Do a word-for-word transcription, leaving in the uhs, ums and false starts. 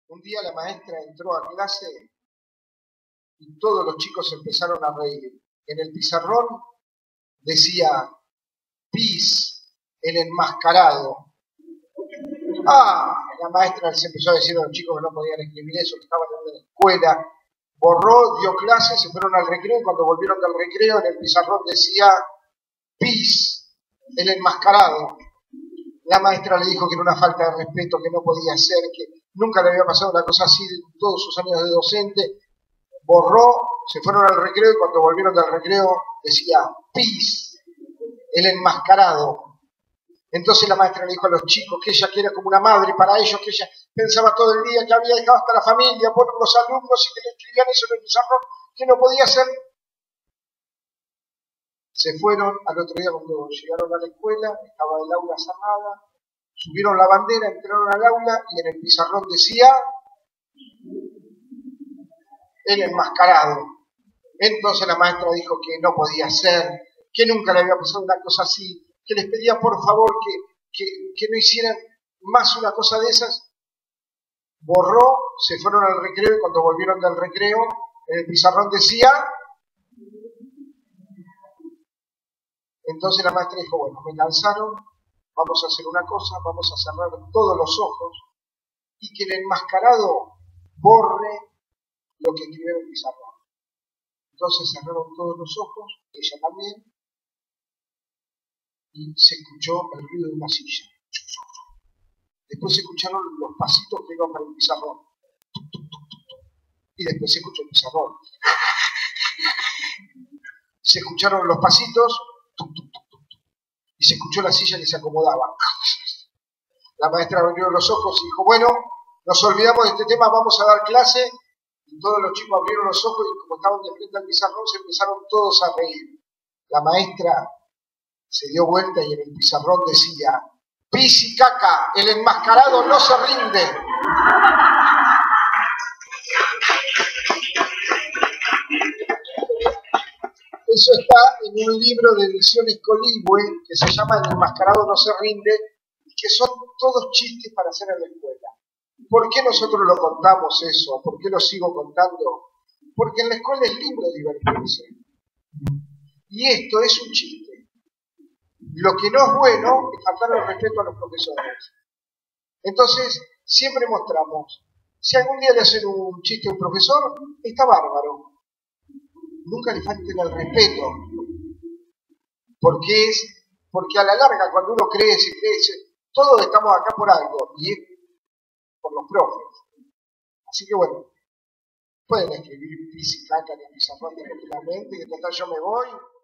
Un día la maestra entró a clase y todos los chicos empezaron a reír. En el pizarrón decía, Pis, el enmascarado. Ah, la maestra les empezó a decir a los chicos que no podían escribir eso, que estaban en la escuela. Borró, dio clases, se fueron al recreo y cuando volvieron del recreo en el pizarrón decía, Pis, el enmascarado. La maestra le dijo que era una falta de respeto, que no podía ser, que nunca le había pasado una cosa así en todos sus años de docente. Borró, se fueron al recreo y cuando volvieron del recreo decía, Pis, el enmascarado. Entonces la maestra le dijo a los chicos que ella que era como una madre para ellos, que ella pensaba todo el día que había dejado hasta la familia por los alumnos y que le escribían eso en el pizarrón, que no podía ser. Se fueron al otro día cuando llegaron a la escuela, estaba el aula cerrada, subieron la bandera, entraron al aula y en el pizarrón decía el enmascarado. Entonces la maestra dijo que no podía ser, que nunca le había pasado una cosa así, que les pedía por favor que, que, que no hicieran más una cosa de esas. Borró, se fueron al recreo y cuando volvieron del recreo, en el pizarrón decía. Entonces la maestra dijo, bueno, me cansaron, vamos a hacer una cosa, vamos a cerrar todos los ojos y que el enmascarado borre lo que escribió en el pizarrón. Entonces cerraron todos los ojos, ella también, y se escuchó el ruido de una silla. Después se escucharon los pasitos que iban para el pizarrón. Y después se escuchó el pizarrón. Se escucharon los pasitos y se escuchó la silla que se acomodaba. La maestra abrió los ojos y dijo, bueno, nos olvidamos de este tema, vamos a dar clase. Y todos los chicos abrieron los ojos y como estaban de frente al pizarrón se empezaron todos a reír. La maestra se dio vuelta y en el pizarrón decía, Pis y caca, el enmascarado no se rinde. Eso está en un libro de Ediciones Coligüe que se llama El enmascarado no se rinde y que son todos chistes para hacer en la escuela. ¿Por qué nosotros lo contamos eso? ¿Por qué lo sigo contando? Porque en la escuela es lindo divertirse. Y esto es un chiste. Lo que no es bueno es faltar el respeto a los profesores. Entonces, siempre mostramos, si algún día le hacen un chiste a un profesor, está bárbaro. Nunca le falten el respeto. Porque es, porque a la larga, cuando uno crece, crece, todos estamos acá por algo, y es por los profes. Así que bueno, pueden escribir pis y caca en el pizarrón tranquilamente, que total yo me voy.